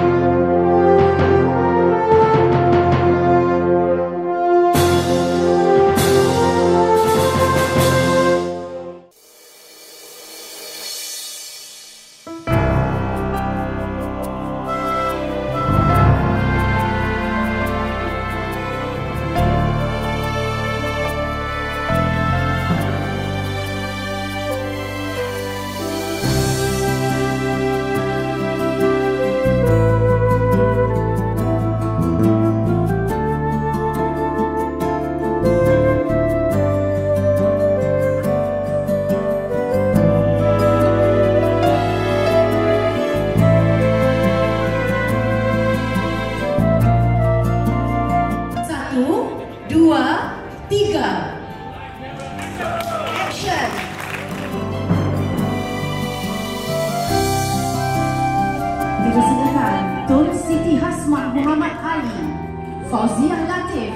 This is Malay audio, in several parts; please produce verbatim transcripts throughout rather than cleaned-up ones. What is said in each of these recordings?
Dipersilakan Tun Siti Hasmat Muhammad Ali, Fauziah Latif.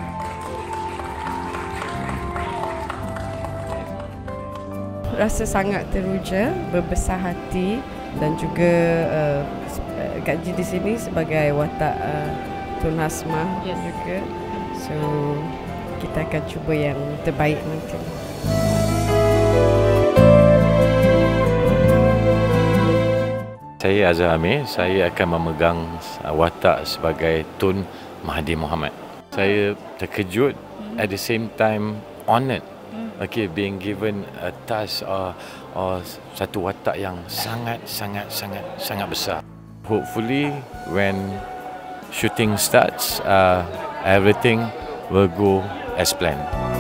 Rasa sangat teruja, berbesar hati dan juga uh, gaji di sini sebagai watak uh, Tun Hasmah yes. juga. So kita akan cuba yang terbaik nanti. Saya Azad, saya akan memegang watak sebagai Tun Mahathir Mohamad. Saya terkejut, at the same time honoured, okay, being given a task or, or satu watak yang sangat sangat sangat sangat besar. Hopefully when shooting starts, uh, everything will go as planned.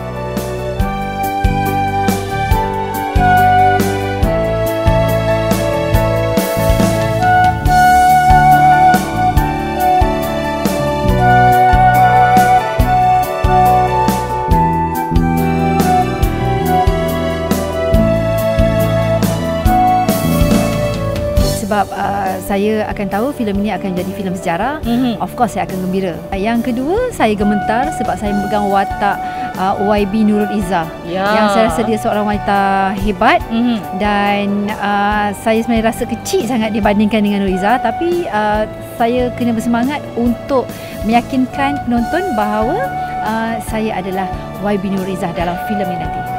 Sebab uh, saya akan tahu filem ini akan jadi filem sejarah, mm-hmm. of course saya akan gembira. Yang kedua, saya gemetar sebab saya memegang watak uh, Y B Nurul Izzah, yeah. yang saya rasa dia seorang wanita hebat, mm-hmm. dan uh, saya sebenarnya rasa kecil sangat dibandingkan dengan Nurul Izzah, tapi uh, saya kena bersemangat untuk meyakinkan penonton bahawa uh, saya adalah Y B Nurul Izzah dalam filem ini nanti.